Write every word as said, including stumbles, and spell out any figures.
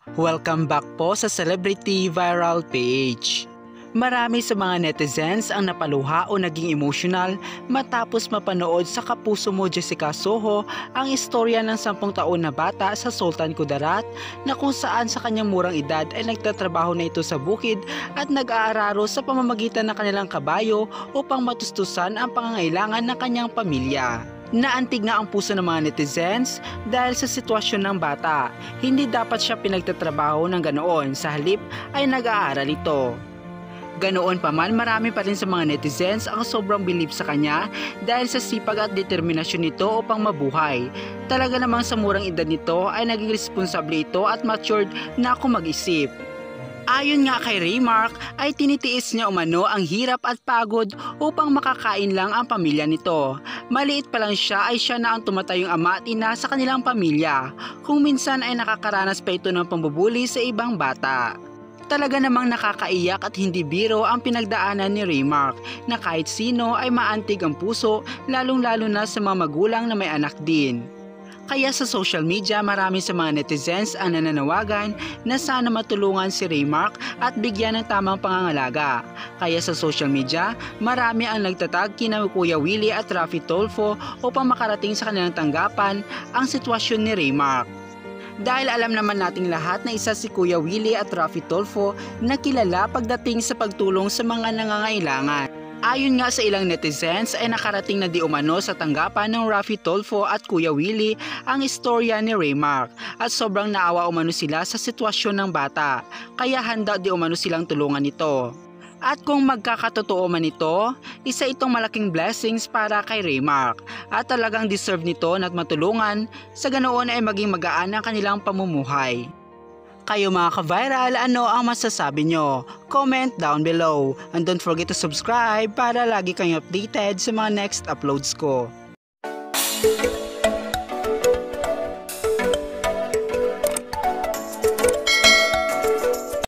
Welcome back po sa Celebrity Viral Page. Marami sa mga netizens ang napaluha o naging emotional matapos mapanood sa Kapuso Mo Jessica Soho ang istorya ng sampung taon na bata sa Sultan Kudarat na kung saan sa kanyang murang edad ay nagtatrabaho na ito sa bukid at nag-aararo sa pamamagitan ng kanilang kabayo upang matustusan ang pangangailangan ng kanyang pamilya. Naantig na ang puso ng mga netizens dahil sa sitwasyon ng bata. Hindi dapat siya pinagtatrabaho ng ganoon, sa halip ay nag-aaral ito. Ganoon pa man, marami pa rin sa mga netizens ang sobrang bilib sa kanya dahil sa sipag at determinasyon nito upang mabuhay. Talaga namang sa murang edad nito ay naging responsable ito at matured na ako mag-isip. Ayon nga kay Raymark ay tinitiis niya umano ang hirap at pagod upang makakain lang ang pamilya nito. Maliit pa lang siya ay siya na ang tumatayong ama at ina sa kanilang pamilya, kung minsan ay nakakaranas pa ito ng pambubuli sa ibang bata. Talaga namang nakakaiyak at hindi biro ang pinagdaanan ni Raymark na kahit sino ay maantig ang puso, lalong-lalo na sa mga magulang na may anak din. Kaya sa social media, marami sa mga netizens ang nananawagan na sana matulungan si Raymark at bigyan ng tamang pangangalaga. Kaya sa social media, marami ang nagtatag kina Kuya Willie at Raffy Tulfo upang makarating sa kanilang tanggapan ang sitwasyon ni Raymark. Dahil alam naman nating lahat na isa si Kuya Willie at Raffy Tulfo na kilala pagdating sa pagtulong sa mga nangangailangan. Ayon nga sa ilang netizens ay nakarating na di umano sa tanggapan ng Raffy Tulfo at Kuya Willie ang istorya ni Raymark at sobrang naawa umano sila sa sitwasyon ng bata, kaya handa di umano silang tulungan ito. At kung magkakatotoo man ito, isa itong malaking blessings para kay Raymark at talagang deserve nito na matulungan, sa ganoon ay maging magaan ang kanilang pamumuhay. Kayo mga ka-viral, ano ang masasabi nyo? Comment down below and don't forget to subscribe para lagi kayong updated sa mga next uploads ko.